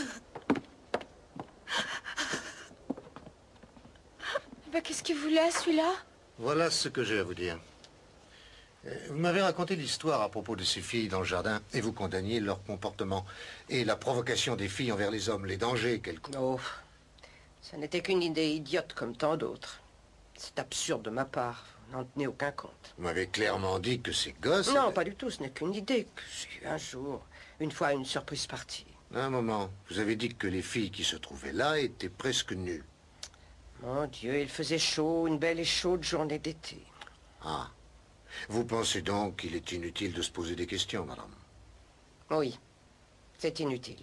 Bah, qu'est-ce qu'il voulait, celui-là? Voilà ce que j'ai à vous dire. Vous m'avez raconté l'histoire à propos de ces filles dans le jardin et vous condamniez leur comportement et la provocation des filles envers les hommes, les dangers qu'elles courent. Oh, ça n'était qu'une idée idiote comme tant d'autres. C'est absurde de ma part, vous n'en tenez aucun compte. Vous m'avez clairement dit que ces gosses... Non, pas du tout, ce n'est qu'une idée que j'ai eue un jour, une fois à une surprise partie. Un moment, vous avez dit que les filles qui se trouvaient là étaient presque nues. Mon Dieu, il faisait chaud, une belle et chaude journée d'été. Ah. Vous pensez donc qu'il est inutile de se poser des questions, madame? Oui, c'est inutile.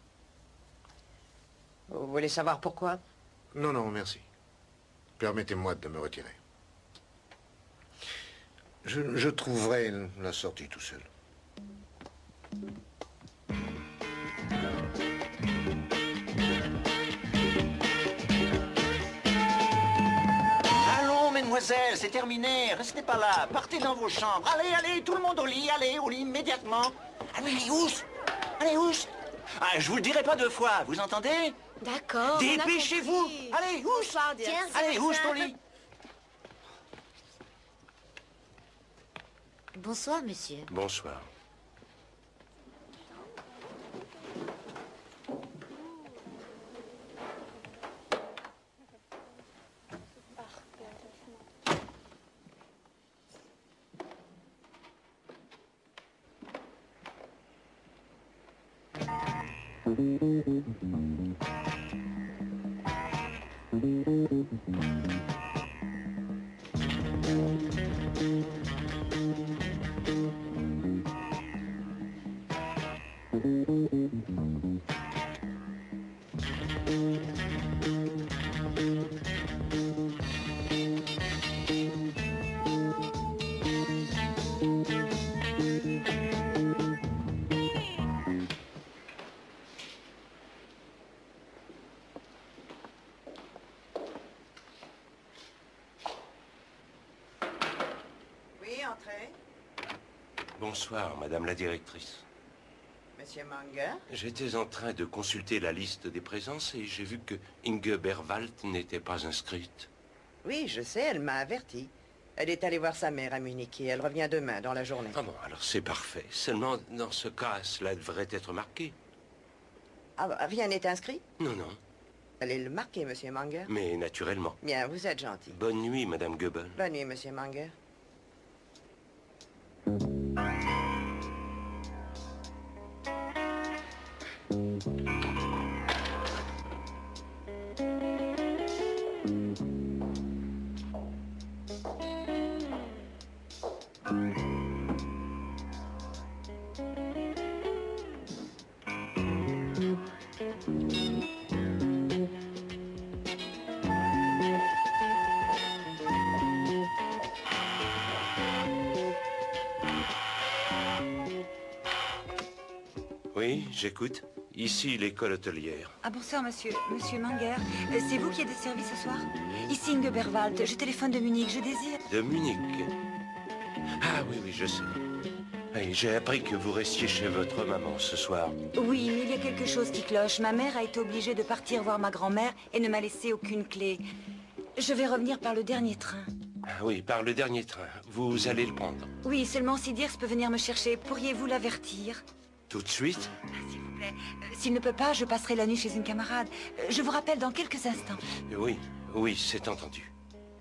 Vous voulez savoir pourquoi? Non, non, merci. Permettez-moi de me retirer. Je trouverai la sortie tout seul. mademoiselle, c'est terminé. Restez pas là. Partez dans vos chambres. Allez, allez, tout le monde au lit. Allez, au lit, immédiatement. Allez, ouche. Allez, ouche. Ah, je vous le dirai pas 2 fois, vous entendez? D'accord. Dépêchez-vous. Allez, ouche. Allez, ouche ton lit. Bonsoir, monsieur. Bonsoir. Bonsoir, madame la directrice. Monsieur Manger? J'étais en train de consulter la liste des présences et j'ai vu que Inge Berwald n'était pas inscrite. Oui, je sais, elle m'a averti. Elle est allée voir sa mère à Munich et elle revient demain dans la journée. Ah bon, alors c'est parfait. Seulement, dans ce cas, cela devrait être marqué. Ah, bah, rien n'est inscrit? Non, non. Allez le marquer, monsieur Manger. Mais naturellement. Bien, vous êtes gentil. Bonne nuit, madame Goebel. Bonne nuit, monsieur Manger. Oui, j'écoute. Ici, l'école hôtelière. Ah, bonsoir, monsieur Manger. C'est vous qui êtes de service ce soir? Ici Inge Berwald. Je téléphone de Munich. Je désire... De Munich? Ah oui, oui, je sais. Oui, j'ai appris que vous restiez chez votre maman ce soir. Oui, mais il y a quelque chose qui cloche. Ma mère a été obligée de partir voir ma grand-mère et ne m'a laissé aucune clé. Je vais revenir par le dernier train. Ah oui, par le dernier train. Vous allez le prendre. Oui, seulement si Dirks peut venir me chercher, pourriez-vous l'avertir? Tout de suite? S'il vous plaît. S'il ne peut pas, je passerai la nuit chez une camarade. Je vous rappelle dans quelques instants. Oui, oui, c'est entendu.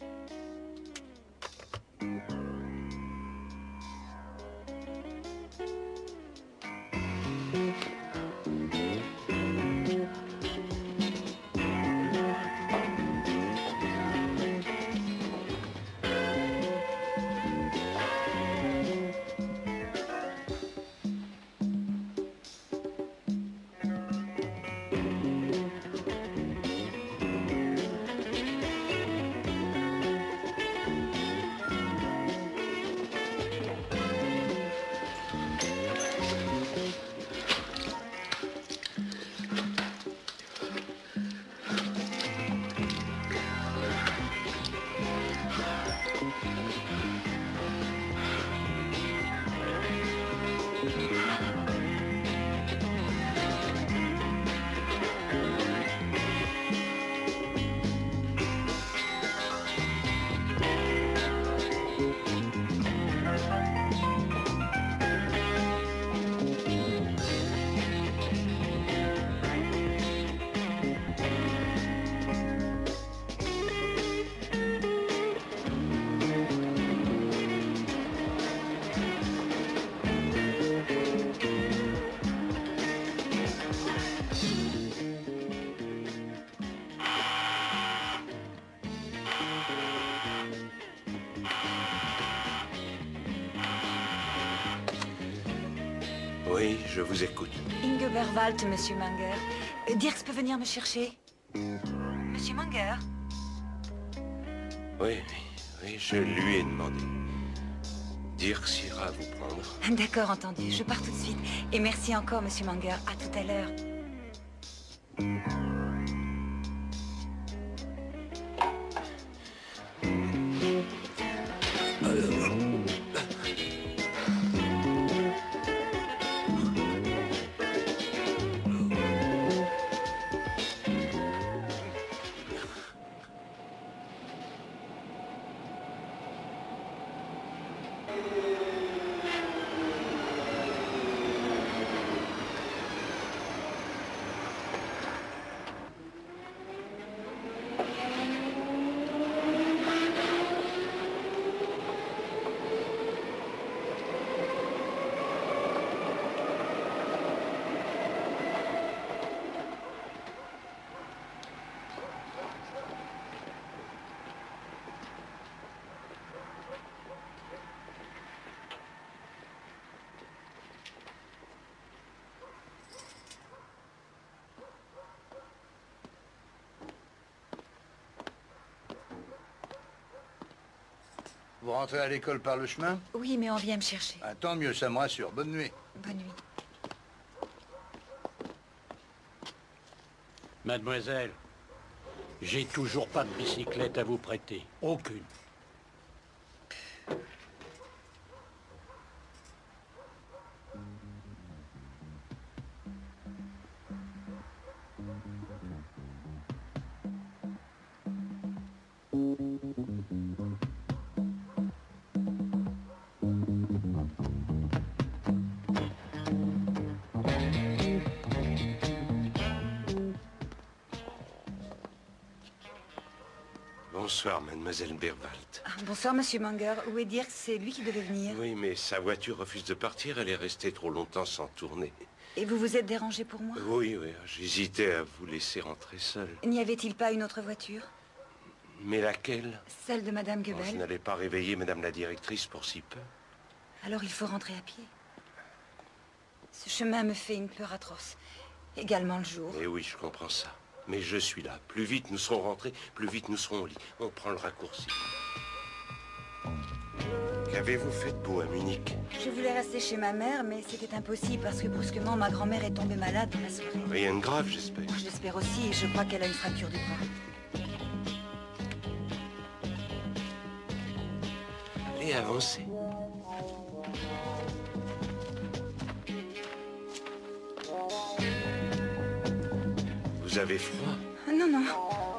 Oui, je vous écoute. Inge Berwald, monsieur Manger. Dirks peut venir me chercher? Monsieur Manger? Oui, oui, je lui ai demandé. Dirks ira vous prendre. D'accord, entendu. Je pars tout de suite. Et merci encore, monsieur Manger. À tout à l'heure. Vous rentrez à l'école par le chemin? Oui, mais on vient me chercher. Ah, tant mieux, ça me rassure. Bonne nuit. Bonne nuit. Mademoiselle, j'ai toujours pas de bicyclette à vous prêter. Aucune. Bonsoir, mademoiselle Berwald. Bonsoir, monsieur Manger. Où est Dirk? C'est lui qui devait venir. Oui, mais sa voiture refuse de partir. Elle est restée trop longtemps sans tourner. Et vous vous êtes dérangé pour moi? Oui, j'hésitais à vous laisser rentrer seul. N'y avait-il pas une autre voiture? Mais laquelle? Celle de madame Je Goebel. n'allais pas réveiller madame la directrice pour si peu. Alors il faut rentrer à pied. Ce chemin me fait une peur atroce. Également le jour. Eh oui, je comprends ça. Mais je suis là. Plus vite nous serons rentrés, plus vite nous serons au lit. On prend le raccourci. Qu'avez-vous fait de beau à Munich? Je voulais rester chez ma mère, mais c'était impossible parce que brusquement ma grand-mère est tombée malade dans la soirée. Rien de grave, j'espère. J'espère aussi, et je crois qu'elle a une fracture du bras. Allez, avancez. Vous avez froid? Non, non.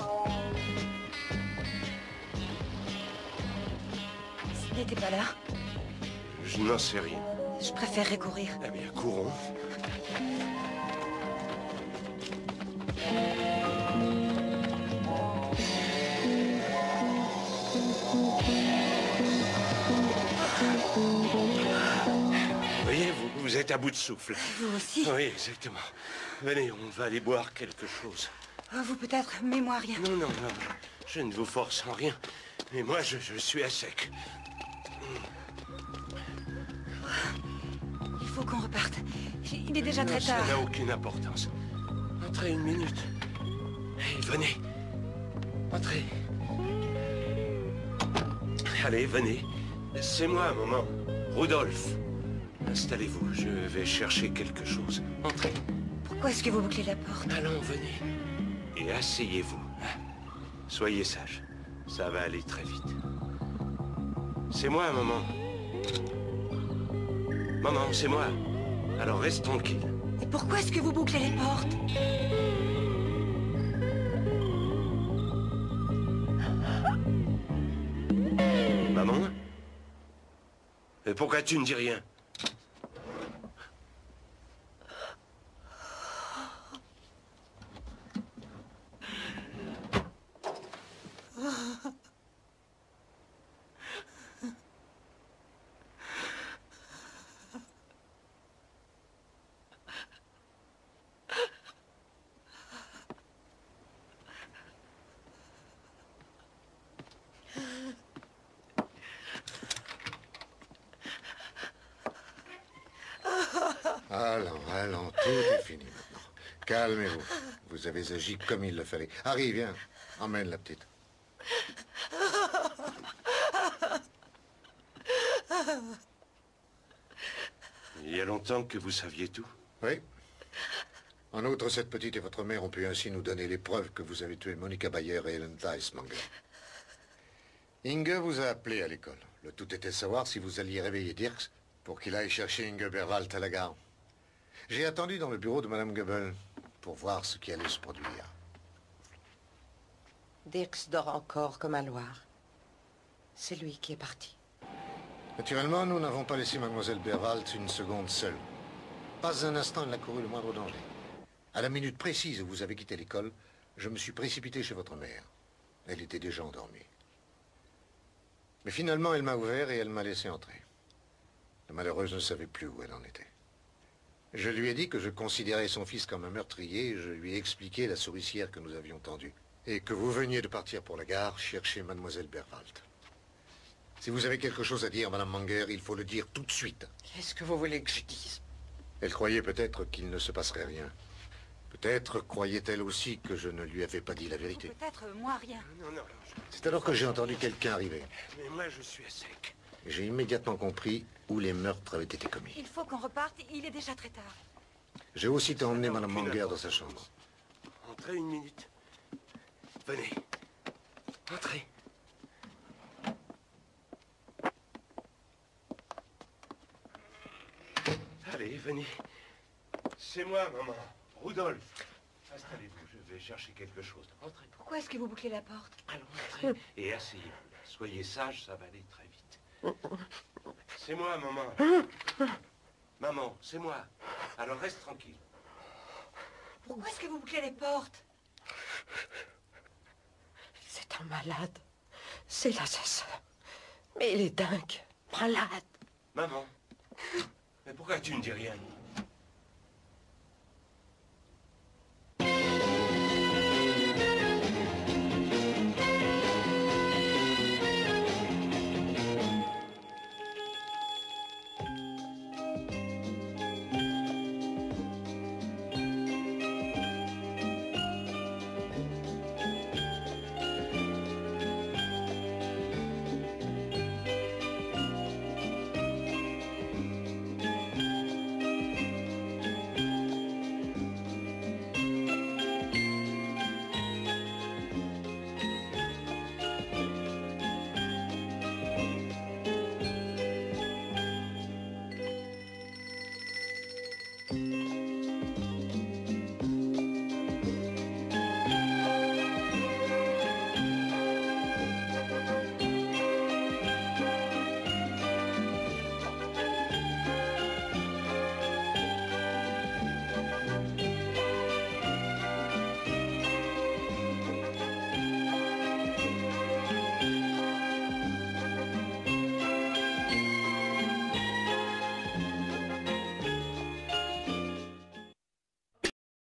S'il n'était pas là, Je n'en sais rien. je préférerais courir. Eh bien, courons. Voyez, vous êtes à bout de souffle. Vous aussi? Oui, exactement. Venez, on va aller boire quelque chose. Oh, vous peut-être, mais moi rien. Non, non, non. Je ne vous force en rien. Mais moi, je suis à sec. Il faut qu'on reparte. Il est déjà Non, très tard. Ça n'a aucune importance. Entrez une minute. Allez, venez. Entrez. Allez, venez. C'est moi, maman. Rudolf. Installez-vous, je vais chercher quelque chose. Entrez. Pourquoi est-ce que vous bouclez la porte? Allons, venez. Et asseyez-vous. Soyez sage. Ça va aller très vite. C'est moi, maman. Maman, c'est moi. Alors reste tranquille. Et pourquoi est-ce que vous bouclez les portes? Maman? Et pourquoi tu ne dis rien? Allons, tout est fini maintenant. Calmez-vous. Vous avez agi comme il le fallait. Harry, viens. Emmène la petite. Il y a longtemps que vous saviez tout? Oui. En outre, cette petite et votre mère ont pu ainsi nous donner les preuves que vous avez tué Monica Bayer et Ellen Theismanger. Inge vous a appelé à l'école. Le tout était de savoir si vous alliez réveiller Dirks pour qu'il aille chercher Inge Berwald à la gare. J'ai attendu dans le bureau de Madame Goebel pour voir ce qui allait se produire. Dirks dort encore comme un loir. C'est lui qui est parti. Naturellement, nous n'avons pas laissé Mademoiselle Berwald une seconde seule. Pas un instant, elle n'a couru le moindre danger. À la minute précise où vous avez quitté l'école, je me suis précipité chez votre mère. Elle était déjà endormie. Mais finalement, elle m'a ouvert et elle m'a laissé entrer. La malheureuse ne savait plus où elle en était. Je lui ai dit que je considérais son fils comme un meurtrier et je lui ai expliqué la souricière que nous avions tendue. Et que vous veniez de partir pour la gare chercher Mademoiselle Berwald. Si vous avez quelque chose à dire, Madame Manger, il faut le dire tout de suite. Qu'est-ce que vous voulez que je dise? Elle croyait peut-être qu'il ne se passerait rien. Peut-être croyait-elle aussi que je ne lui avais pas dit la vérité. Peut-être, moi, rien. Non, non, C'est alors que j'ai entendu quelqu'un arriver. mais moi, je suis à sec. Et j'ai immédiatement compris où les meurtres avaient été commis. Il faut qu'on reparte, il est déjà très tard. J'ai aussitôt emmené Madame Manger dans sa chambre. Entrez une minute. Venez. Entrez. Allez, venez. C'est moi, maman. Rudolph. Installez-vous, je vais chercher quelque chose. Entrez. Pourquoi est-ce que vous bouclez la porte? Allons, entrez. Et asseyez-vous. Soyez sages, ça va aller très vite. C'est moi, maman. Maman, c'est moi. Alors reste tranquille. Pourquoi est-ce que vous bouclez les portes? C'est un malade. C'est l'assassin. Mais il est dingue. Malade. Maman. Mais pourquoi tu ne dis rien?